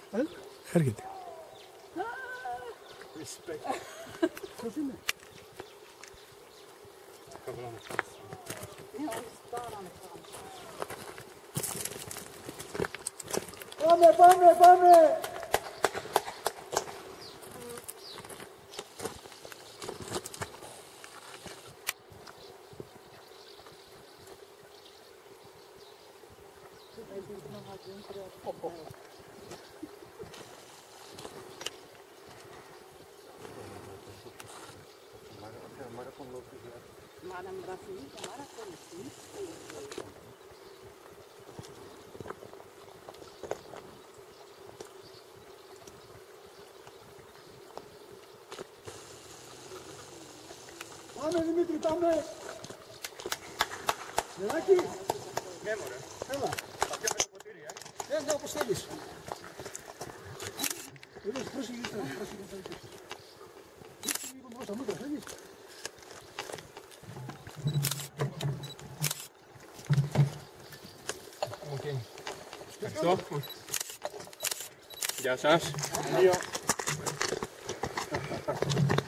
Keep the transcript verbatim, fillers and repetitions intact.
Ε? Έρχεται. Respect. Πώς είναι? Πάμε, πάμε, πάμε! Madam Brasil, maratona, sim. Πάμε Δημήτρη, πάμε! Λελάκι! Ναι μωρέ. Έλα! Θα πιω με το ποτήρι, ε. Ε, ναι, όπως θέλεις. Εδώ, πρόσεχε λίγο, πρόσεχε λίγο. Ήρθε λίγο μπροστά, μούτρα, θέλεις. Οκ. Ευχαριστώ. Γεια σας. Γεια.